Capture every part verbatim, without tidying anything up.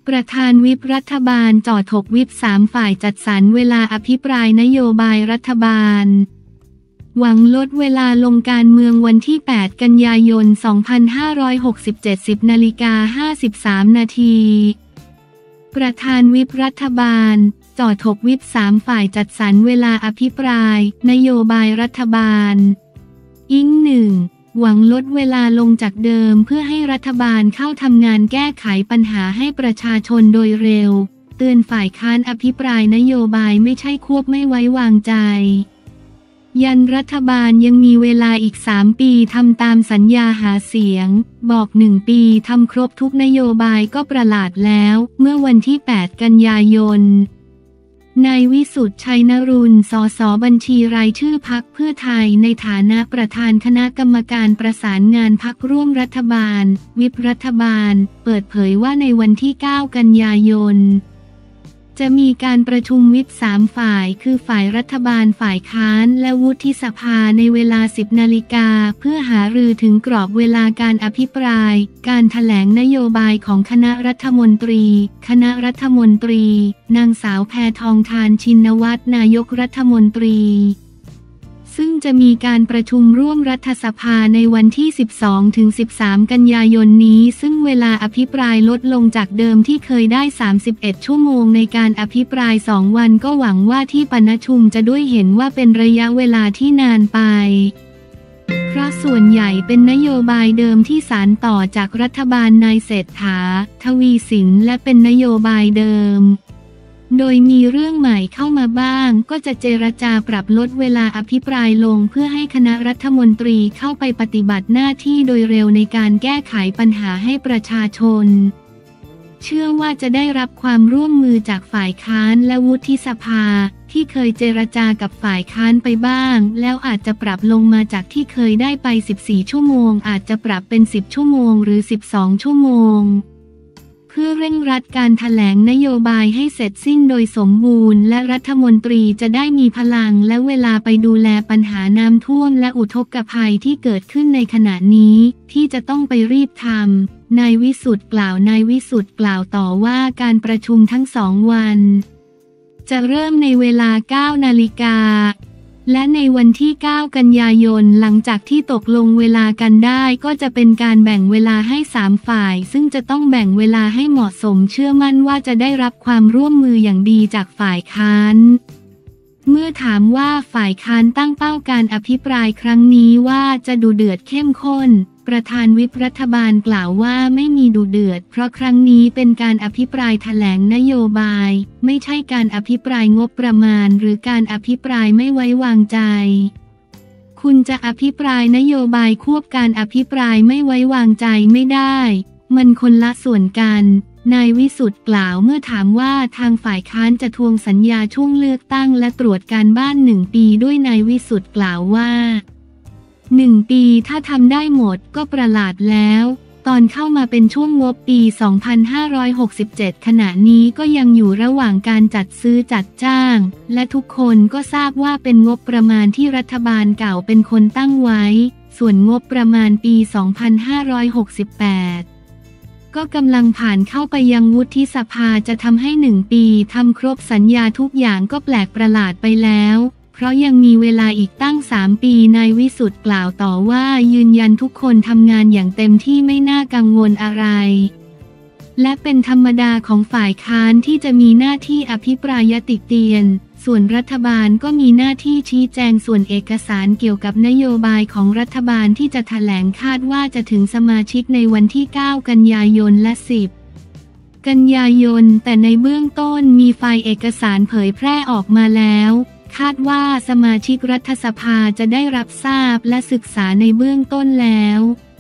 ประธานวิปรัฐบาลจ่อถกวิปสามฝ่ายจัดสรรเวลาอภิปรายนโยบายรัฐบาลหวังลดเวลาลงการเมืองวันที่แปดกันยายนสองพันห้าร้อยหกสิบเจ็ด สิบนาฬิกาห้าสิบสามนาทีประธานวิปรัฐบาลจ่อถกวิปสามฝ่ายจัดสรรเวลาอภิปรายนโยบายรัฐบาลอิงหนึ่งหวังลดเวลาลงจากเดิมเพื่อให้รัฐบาลเข้าทำงานแก้ไขปัญหาให้ประชาชนโดยเร็วเตือนฝ่ายค้านอภิปรายนโยบายไม่ใช่ควบไม่ไว้วางใจยันรัฐบาลยังมีเวลาอีกสามปีทำตามสัญญาหาเสียงบอกหนึ่งปีทำครบทุกนโยบายก็ประหลาดแล้วเมื่อวันที่แปดกันยายนนายวิสุทธิ์ชัยนรุณ สส บัญชีรายชื่อพรรคเพื่อไทยในฐานะประธานคณะกรรมการประสานงานพรรคร่วมรัฐบาลวิปรัฐบาลเปิดเผยว่าในวันที่เก้ากันยายนจะมีการประชุมวิปสามฝ่ายคือฝ่ายรัฐบาลฝ่ายค้านและวุฒิสภาในเวลาสิบนาฬิกาเพื่อหารือถึงกรอบเวลาการอภิปรายการแถลงนโยบายของคณะรัฐมนตรีคณะรัฐมนตรีนางสาวแพทองธารชินวัตรนายกรัฐมนตรีซึ่งจะมีการประชุมร่วมรัฐสภาในวันที่ สิบสองถึงสิบสาม กันยายนนี้ซึ่งเวลาอภิปรายลดลงจากเดิมที่เคยได้ สามสิบเอ็ด ชั่วโมงในการอภิปรายสองวันก็หวังว่าที่ปณชุมจะด้วยเห็นว่าเป็นระยะเวลาที่นานไปเพราะส่วนใหญ่เป็นนโยบายเดิมที่สานต่อจากรัฐบาลนายเศรษฐาทวีสินและเป็นนโยบายเดิมโดยมีเรื่องใหม่เข้ามาบ้างก็จะเจรจาปรับลดเวลาอภิปรายลงเพื่อให้คณะรัฐมนตรีเข้าไปปฏิบัติหน้าที่โดยเร็วในการแก้ไขปัญหาให้ประชาชนเชื่อว่าจะได้รับความร่วมมือจากฝ่ายค้านและวุฒิสภาที่เคยเจรจากับฝ่ายค้านไปบ้างแล้วอาจจะปรับลงมาจากที่เคยได้ไปสิบสี่ชั่วโมงอาจจะปรับเป็นสิบชั่วโมงหรือสิบสองชั่วโมงเพื่อเร่งรัดการแถลงนโยบายให้เสร็จสิ้นโดยสมบูรณ์และรัฐมนตรีจะได้มีพลังและเวลาไปดูแลปัญหาน้ำท่วมและอุทกภัยที่เกิดขึ้นในขณะนี้ที่จะต้องไปรีบทำนายวิสุทธิ์กล่าวนายวิสุทธิ์กล่าวต่อว่าการประชุมทั้งสองวันจะเริ่มในเวลา เก้านาฬิกาและในวันที่ เก้ากันยายนหลังจากที่ตกลงเวลากันได้ก็จะเป็นการแบ่งเวลาให้สามฝ่ายซึ่งจะต้องแบ่งเวลาให้เหมาะสมเชื่อมั่นว่าจะได้รับความร่วมมืออย่างดีจากฝ่ายค้านเมื่อถามว่าฝ่ายค้านตั้งเป้าการอภิปรายครั้งนี้ว่าจะดุเดือดเข้มข้นประธานวิปรัฐบาลกล่าวว่าไม่มีดุเดือดเพราะครั้งนี้เป็นการอภิปรายแถลงนโยบายไม่ใช่การอภิปรายงบประมาณหรือการอภิปรายไม่ไว้วางใจคุณจะอภิปรายนโยบายควบการอภิปรายไม่ไว้วางใจไม่ได้มันคนละส่วนกันนายวิสุทธิ์กล่าวเมื่อถามว่าทางฝ่ายค้านจะทวงสัญญาช่วงเลือกตั้งและตรวจการบ้านหนึ่งปีด้วยนายวิสุทธิ์กล่าวว่าหนึ่งปีถ้าทำได้หมดก็ประหลาดแล้วตอนเข้ามาเป็นช่วงงบปี สองพันห้าร้อยหกสิบเจ็ด ขณะนี้ก็ยังอยู่ระหว่างการจัดซื้อจัดจ้างและทุกคนก็ทราบว่าเป็นงบประมาณที่รัฐบาลเก่าเป็นคนตั้งไว้ส่วนงบประมาณปี สองพันห้าร้อยหกสิบแปด ก็กำลังผ่านเข้าไปยังวุฒิสภาจะทำให้หนึ่งปีทำครบสัญญาทุกอย่างก็แปลกประหลาดไปแล้วเพราะยังมีเวลาอีกตั้งสามปีนายวิสุทธิ์กล่าวต่อว่ายืนยันทุกคนทำงานอย่างเต็มที่ไม่น่ากังวลอะไรและเป็นธรรมดาของฝ่ายค้านที่จะมีหน้าที่อภิปรายติเตียนส่วนรัฐบาลก็มีหน้าที่ชี้แจงส่วนเอกสารเกี่ยวกับนโยบายของรัฐบาลที่จะแถลงคาดว่าจะถึงสมาชิกในวันที่ เก้ากันยายนและ สิบกันยายนแต่ในเบื้องต้นมีไฟล์เอกสารเผยแพร่ออกมาแล้วคาดว่าสมาชิกรัฐสภาจะได้รับทราบและศึกษาในเบื้องต้นแล้ว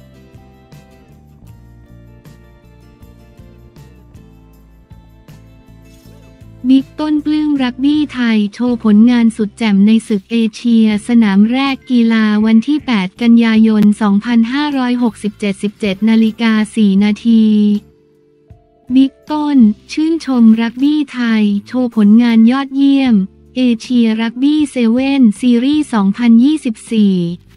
บิ๊กต้นปลื้มรักบี้ไทยโชว์ผลงานสุดแจ่มในศึกเอเชียสนามแรกกีฬาวันที่ แปดกันยายนสองพันห้าร้อยหกสิบเจ็ด สิบเจ็ดนาฬิกาสี่นาทีบิ๊กต้นชื่นชมรักบี้ไทยโชว์ผลงานยอดเยี่ยมเอเชียรักบี้เซเว่นซีรีส์สองพันยี่สิบสี่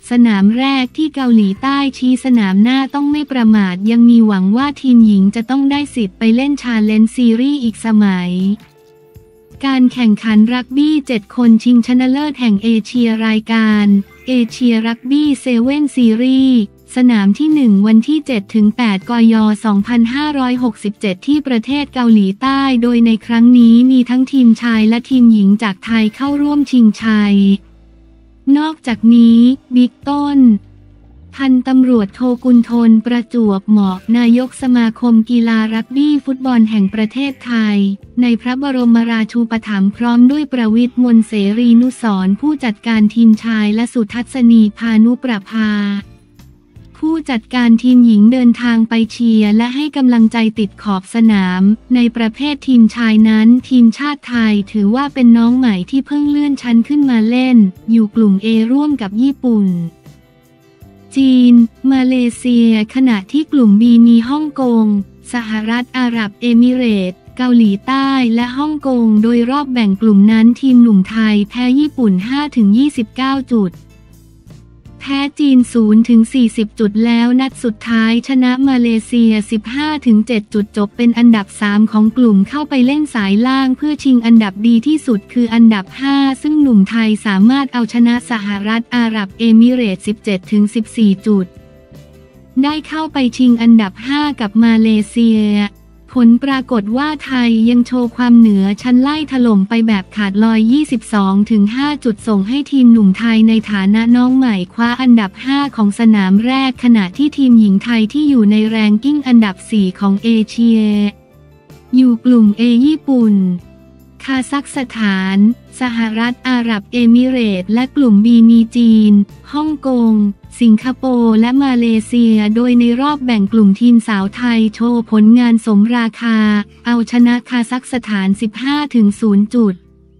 สนามแรกที่เกาหลีใต้ชี้สนามหน้าต้องไม่ประมาทยังมีหวังว่าทีมหญิงจะต้องได้สิทธิ์ไปเล่นชาเลนจ์ซีรีส์อีกสมัยการแข่งขันรักบี้เจ็ดคนชิงชนะเลิศแห่งเอเชียรายการเอเชียรักบี้เซเว่นซีรีส์สนามที่หนึ่งวันที่ เจ็ดถึงแปด กย สองพันห้าร้อยหกสิบเจ็ด ที่ประเทศเกาหลีใต้โดยในครั้งนี้มีทั้งทีมชายและทีมหญิงจากไทยเข้าร่วมชิงชัยนอกจากนี้บิ๊กต้นพันตำรวจโทกุลทนประจวบเหมาะนายกสมาคมกีฬารักบี้ฟุตบอลแห่งประเทศไทยในพระบรมราชูปถัมภ์พร้อมด้วยประวิตร มนเสรีนุสรณ์ผู้จัดการทีมชายและสุทัศนีพานุประภาผู้จัดการทีมหญิงเดินทางไปเชียร์และให้กำลังใจติดขอบสนามในประเภททีมชายนั้นทีมชาติไทยถือว่าเป็นน้องใหม่ที่เพิ่งเลื่อนชั้นขึ้นมาเล่นอยู่กลุ่ม เอ ร่วมกับญี่ปุ่นจีนมาเลเซียขณะที่กลุ่ม บี มีฮ่องกงสหรัฐอาหรับเอมิเรตส์เกาหลีใต้และฮ่องกงโดยรอบแบ่งกลุ่มนั้นทีมหนุ่มไทยแพ้ญี่ปุ่น ห้าถึงยี่สิบเก้า จุดแพ้จีน ศูนย์ถึงสี่สิบ จุดแล้วนัดสุดท้ายชนะมาเลเซีย สิบห้าถึงเจ็ด จุดจบเป็นอันดับสามของกลุ่มเข้าไปเล่นสายล่างเพื่อชิงอันดับดีที่สุดคืออันดับห้าซึ่งหนุ่มไทยสามารถเอาชนะสหรัฐอาหรับเอมิเรตส์ สิบเจ็ดถึงสิบสี่ จุดได้เข้าไปชิงอันดับห้ากับมาเลเซียผลปรากฏว่าไทยยังโชว์ความเหนือชั้นไล่ถล่มไปแบบขาดลอย ยี่สิบสองถึงห้า จุดส่งให้ทีมหนุ่มไทยในฐานะน้องใหม่คว้าอันดับห้าของสนามแรกขณะที่ทีมหญิงไทยที่อยู่ในแรงกิ้งอันดับสี่ของเอเชียอยู่กลุ่ม เอ ญี่ปุ่นคาซัคสถานสหรัฐอาหรับเอมิเรตส์และกลุ่ม บี มีจีนฮ่องกงสิงคโปร์และมาเลเซียโดยในรอบแบ่งกลุ่มทีมสาวไทยโชว์ผลงานสมราคาเอาชนะคาซัคสถาน สิบห้าถึงศูนย์ จุด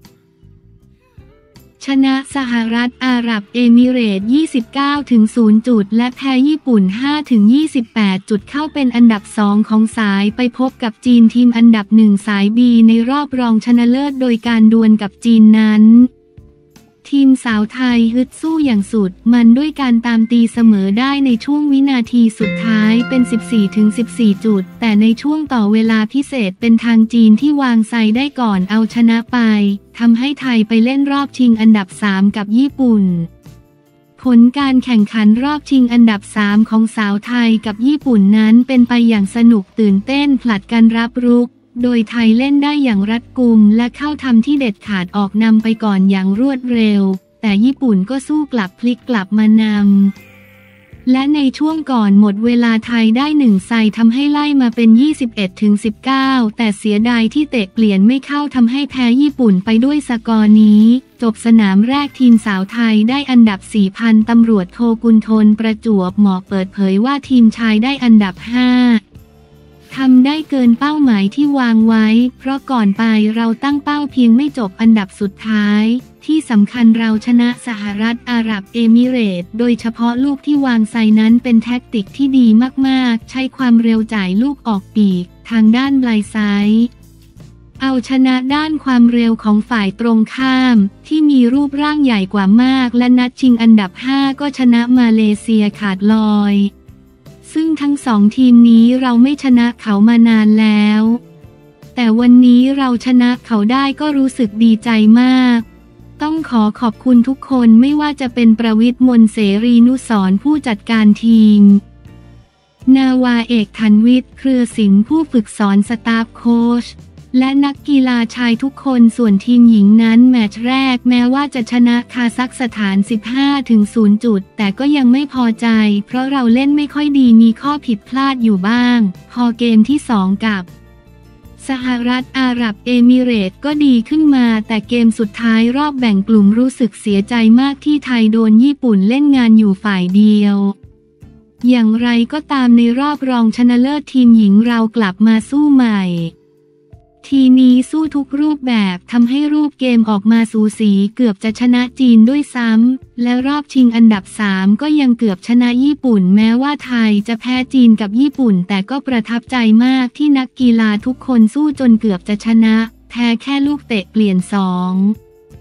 ชนะสหรัฐอาหรับเอมิเรตส์ ยี่สิบเก้าถึงศูนย์ จุดและแพ้ญี่ปุ่น ห้าถึงยี่สิบแปด จุดเข้าเป็นอันดับสองของสายไปพบกับจีนทีมอันดับหนึ่งสาย บี ในรอบรองชนะเลิศโดยการดวลกับจีนนั้นทีมสาวไทยฮึดสู้อย่างสุดมันด้วยการตามตีเสมอได้ในช่วงวินาทีสุดท้ายเป็น สิบสี่ถึงสิบสี่ จุดแต่ในช่วงต่อเวลาพิเศษเป็นทางจีนที่วางไซได้ก่อนเอาชนะไปทำให้ไทยไปเล่นรอบชิงอันดับสามกับญี่ปุ่นผลการแข่งขันรอบชิงอันดับสามของสาวไทยกับญี่ปุ่นนั้นเป็นไปอย่างสนุกตื่นเต้นผลัดกันรับรุกโดยไทยเล่นได้อย่างรัดกุมและเข้าทำที่เด็ดขาดออกนำไปก่อนอย่างรวดเร็วแต่ญี่ปุ่นก็สู้กลับพลิกกลับมานำและในช่วงก่อนหมดเวลาไทยได้หนึ่งไซทำให้ไล่มาเป็น ยี่สิบเอ็ดถึงสิบเก้า แต่เสียดายที่เตะเปลี่ยนไม่เข้าทำให้แพ้ญี่ปุ่นไปด้วยสกอร์นี้จบสนามแรกทีมสาวไทยได้อันดับ สี่ พันตำรวจโทกุลทนประจวบเหมาะเปิดเผยว่าทีมชายได้อันดับห้าทำได้เกินเป้าหมายที่วางไว้เพราะก่อนไปเราตั้งเป้าเพียงไม่จบอันดับสุดท้ายที่สำคัญเราชนะสหรัฐอาหรับเอมิเรตส์โดยเฉพาะลูกที่วางไซนั้นเป็นแท็กติกที่ดีมากๆใช้ความเร็วจ่ายลูกออกปีกทางด้านปลายซ้ายเอาชนะด้านความเร็วของฝ่ายตรงข้ามที่มีรูปร่างใหญ่กว่ามากและนัดชิงอันดับห้าก็ชนะมาเลเซียขาดลอยซึ่งทั้งสองทีมนี้เราไม่ชนะเขามานานแล้วแต่วันนี้เราชนะเขาได้ก็รู้สึกดีใจมากต้องขอขอบคุณทุกคนไม่ว่าจะเป็นประวิตร มนเสรีนุสรณ์ผู้จัดการทีมนาวาเอกธัญวิทย์เครือสินผู้ฝึกสอนสตาฟโค้ชและนักกีฬาชายทุกคนส่วนทีมหญิงนั้นแมตช์แรกแม้ว่าจะชนะคาซัคสถาน สิบห้าถึงศูนย์ จุดแต่ก็ยังไม่พอใจเพราะเราเล่นไม่ค่อยดีมีข้อผิดพลาดอยู่บ้างพอเกมที่สองกับสหรัฐอาหรับเอมิเรตส์ก็ดีขึ้นมาแต่เกมสุดท้ายรอบแบ่งกลุ่มรู้สึกเสียใจมากที่ไทยโดนญี่ปุ่นเล่นงานอยู่ฝ่ายเดียวอย่างไรก็ตามในรอบรองชนะเลิศทีมหญิงเรากลับมาสู้ใหม่ทีนี้สู้ทุกรูปแบบทำให้รูปเกมออกมาสูสีเกือบจะชนะจีนด้วยซ้ำและรอบชิงอันดับสามก็ยังเกือบชนะญี่ปุ่นแม้ว่าไทยจะแพ้จีนกับญี่ปุ่นแต่ก็ประทับใจมากที่นักกีฬาทุกคนสู้จนเกือบจะชนะแพ้แค่ลูกเตะเปลี่ยนสอง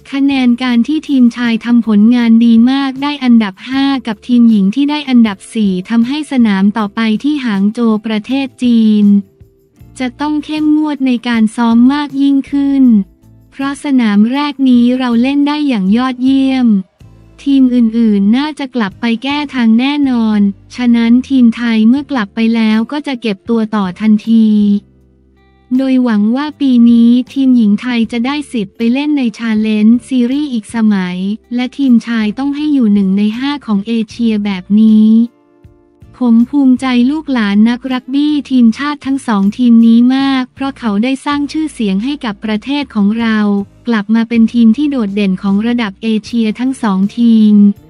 คะแนนการที่ทีมชายทำผลงานดีมากได้อันดับห้ากับทีมหญิงที่ได้อันดับสี่ทำให้สนามต่อไปที่หางโจวประเทศจีนจะต้องเข้มงวดในการซ้อมมากยิ่งขึ้นเพราะสนามแรกนี้เราเล่นได้อย่างยอดเยี่ยมทีมอื่นๆน่าจะกลับไปแก้ทางแน่นอนฉะนั้นทีมไทยเมื่อกลับไปแล้วก็จะเก็บตัวต่อทันทีโดยหวังว่าปีนี้ทีมหญิงไทยจะได้สิทธิ์ไปเล่นในชาเลนจ์ซีรีส์อีกสมัยและทีมชายต้องให้อยู่หนึ่งในห้าของเอเชียแบบนี้ผมภูมิใจลูกหลานนักรักบี้ทีมชาติทั้งสองทีมนี้มากเพราะเขาได้สร้างชื่อเสียงให้กับประเทศของเรากลับมาเป็นทีมที่โดดเด่นของระดับเอเชียทั้งสองทีม